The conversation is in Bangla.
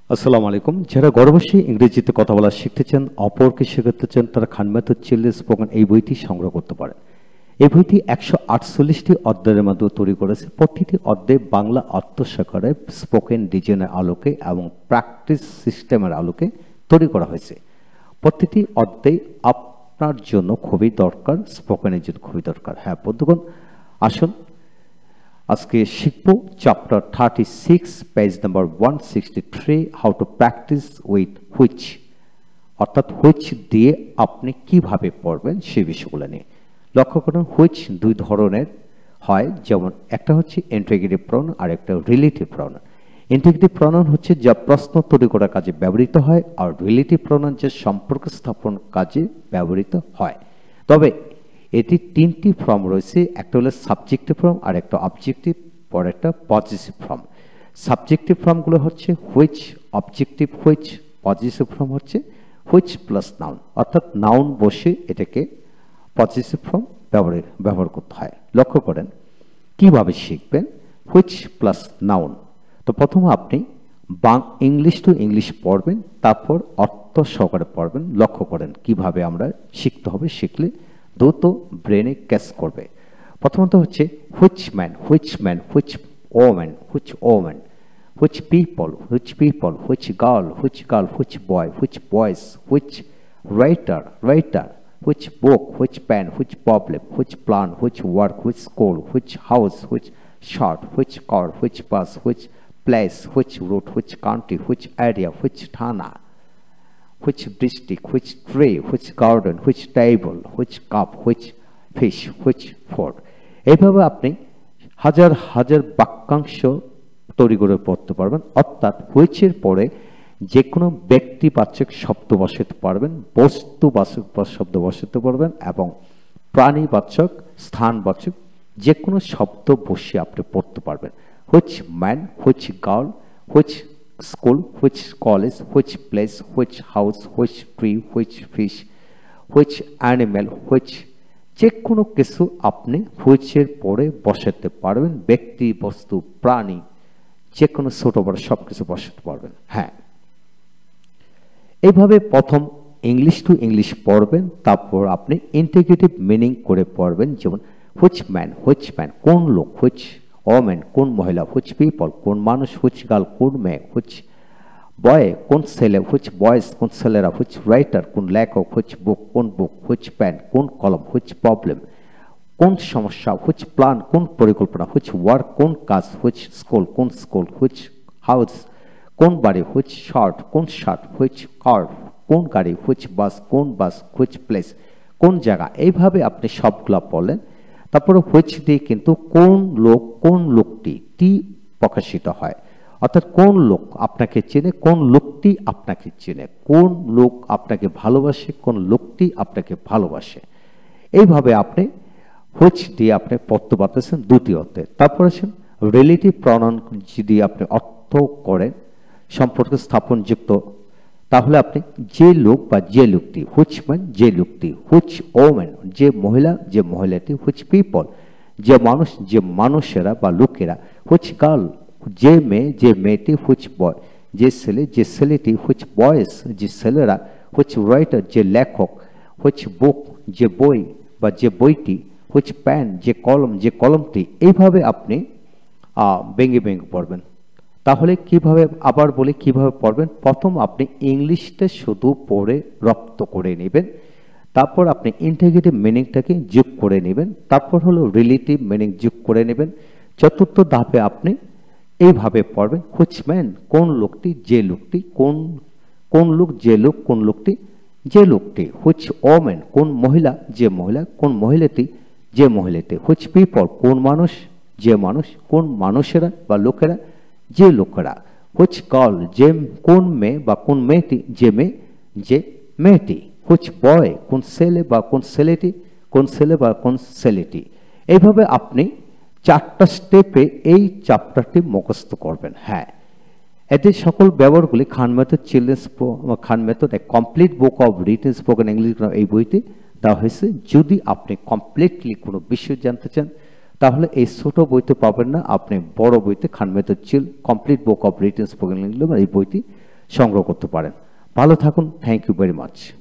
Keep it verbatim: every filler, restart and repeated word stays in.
আসসালামু আলাইকুম। যারা ঘরে বসে ইংরেজিতে কথা বলা শিখতে চান, অপরকে শেখাতে চান, তারা খান মেথড চিলড্রেন স্পোকেন এই বইটি সংগ্রহ করতে পারেন। এই বইটি একশো আটচল্লিশটি অধ্যায়ের মাধ্যমে তৈরি করেছে। প্রতিটি অধ্যায়ে বাংলা আত্মসাক্ষরে স্পোকেন ডিজাইনের আলোকে এবং প্র্যাকটিস সিস্টেমের আলোকে তৈরি করা হয়েছে। প্রতিটি অধ্যায় আপনার জন্য খুবই দরকার, স্পোকেনের জন্য খুবই দরকার। হ্যাঁ বন্ধুগণ, আসুন আজকে শিখব chapter thirty six page number one sixty three how to practice with which, অর্থাৎ হুইচ দিয়ে আপনি কিভাবে পড়বেন সেই বিষয়গুলো নিয়ে। লক্ষ্য করুন, হুইচ দুই ধরনের হয়, যেমন একটা হচ্ছে ইন্টিগ্রেটিভ প্রনাউন আর একটা রিলেটিভ প্রনাউন। ইন্টিগ্রেটিভ প্রনাউন হচ্ছে যা প্রশ্ন তৈরি করার কাজে ব্যবহৃত হয়, আর রিলেটিভ প্রনাউন যে সম্পর্ক স্থাপন কাজে ব্যবহৃত হয়। তবে এটি তিনটি ফর্ম রয়েছে, একটা হলো সাবজেক্টিভ ফর্ম, আর একটা অবজেক্টিভ, পর একটা পজিটিভ ফর্ম। সাবজেক্টিভ ফর্মগুলো হচ্ছে which, objective which, positive form হচ্ছে হুইচ প্লাস নাউন, অর্থাৎ নাউন বসে এটাকে পজিটিভ ফর্ম ব্যবহার ব্যবহার করতে হয়। লক্ষ্য করেন কিভাবে শিখবেন হুইচ প্লাস নাউন। তো প্রথমে আপনি বাং ইংলিশ টু ইংলিশ পড়বেন, তারপর অর্থ সহকারে পড়বেন। লক্ষ্য করেন কিভাবে আমরা শিখতে হবে, শিখলে দ্রুত ব্রেনে ক্যাচ করবে। প্রথমত হচ্ছে which man, which man, which woman, which woman, which people, which people, which girl, which girl, which boy, which boys, which writer, writer, which book, which pen, which problem, which plan, which work, which school, which house, which shirt, which car, which bus, which place, which route, which country, which area, which thana, which district, which tree, which garden, which table, which cup, which fish, which food। এইভাবে আপনি হাজার হাজার বাক্যাংশ তৈরি করে পড়তে পারবেন। অর্থাৎ হুইচের পরে যে কোনো ব্যক্তিবাচক শব্দ বসাতে পারবেন, বস্তুবাচক শব্দ বসাতে পারবেন, এবং প্রাণীবাচক, স্থানবাচক যে কোনো শব্দ বসিয়ে আপনি পড়তে পারবেন। Which man, which girl, which school, which college, which place, which house, which tree, which fish, which animal, which যে কোনো কিছু আপনি হুইচের পরে বসাতে পারবেন। ব্যক্তি, বস্তু, প্রাণী, যে কোনো ছোট বড় সব কিছু বসাতে পারবেন। হ্যাঁ, এইভাবে প্রথম ইংলিশ টু ইংলিশ পড়বেন, তারপর আপনি ইন্টিগ্রেটিভ মিনিং করে পড়বেন। যেমন হুইচ ম্যান, হুইচ ম্যান কোন লোক, হুইচ ওমেন কোন মহিলা, হুইচ পিপল কোন মানুষ, হুইচ গার্ল কোন মেয়ে, হুইচ বয় কোন ছেলে, হুইচ বয়েজ কোন ছেলেরা, হুইচ রাইটার কোন লেখক, হুইচ বুক কোন বুক, হুইচ পেন কোন কলম, হুইচ প্রবলেম কোন সমস্যা, হুইচ প্ল্যান কোন পরিকল্পনা, হুইচ ওয়ার্ক কোন কাজ, হুইচ স্কুল কোন স্কুল, হুইচ হাউস কোন বাড়ি, হুইচ শার্ট কোন শার্ট, হুইচ কার কোন গাড়ি, হুইচ বাস কোন বাস, হুইচ প্লেস কোন জায়গা। এইভাবে আপনি সবগুলা বলেন। তারপরে হুইচ দিয়ে কিন্তু কোন লোক, কোন লোকটি টি প্রকাশিত হয়, অর্থাৎ কোন লোক আপনাকে চেনে, কোন লোকটি আপনাকে চেনে, কোন লোক আপনাকে ভালোবাসে, কোন লোকটি আপনাকে ভালোবাসে। এইভাবে আপনি হুইচ দিয়ে আপনি পড়তে পারতেছেন দুটি অর্থে। তারপর আসেন রিলেটিভ প্রনাউন যদি আপনি অর্থ করেন সম্পর্ক স্থাপনযুক্ত, তাহলে আপনি যে লোক বা যে লোকটি, হুইচ ম্যান যে লোকটি, হুইচ ওম্যান যে মহিলা যে মহিলাটি, হুইচ পিপল যে মানুষ যে মানুষেরা বা লোকেরা, হুইচ গার্ল যে মেয়ে যে মেয়েটি, হুইচ বয় যে ছেলে যে ছেলেটি, হুইচ বয়েজ যে ছেলেরা, হুইচ রাইটার যে লেখক, হুইচ বুক যে বই বা যে বইটি, হুইচ পেন যে কলম যে কলমটি। এইভাবে আপনি ভেঙে ভেঙে পড়বেন। তাহলে কিভাবে, আবার বলি কিভাবে পড়বেন। প্রথম আপনি ইংলিশটা শুধু পড়ে রপ্ত করে নেবেন, তারপর আপনি ইন্টিগ্রেটিভ মিনিংটাকে যোগ করে নেবেন, তারপর হলো রিলেটিভ মিনিং যোগ করে নেবেন। চতুর্থ ধাপে আপনি এইভাবে পড়বেন, হুইচ ম্যান কোন লোকটি যে লোকটি, কোন কোন লোক যে লোক কোন লোকটি যে লোকটি, হুইচ ওম্যান কোন মহিলা যে মহিলা কোন মহিলাটি যে মহিলাটি, হুইচ পিপল কোন মানুষ যে মানুষ কোন মানুষেরা বা লোকেরা যে লোকেরা, হুইচ গার্ল যে কোন মেয়ে বা কোন মেয়েটি যে মেয়ে যে মেয়েটি, হুইচ বয় কোন ছেলে বা কোন ছেলেটি কোন ছেলে বা কোন ছেলেটি। এইভাবে আপনি চারটা স্টেপে এই চ্যাপ্টারটি মুখস্থ করবেন। হ্যাঁ, এতে সকল ব্যবহারগুলি Khan method children's Khan method a complete book of written spoken English এই বইতে দেওয়া হয়েছে। যদি আপনি কমপ্লিটলি কোনো বিষয় জানতে চান তাহলে এই ছোট বইতে পাবেন না, আপনি বড় বইতে Khan method chill complete book of written spoken English এই বইটি সংগ্রহ করতে পারেন। ভালো থাকুন। Thank you very much.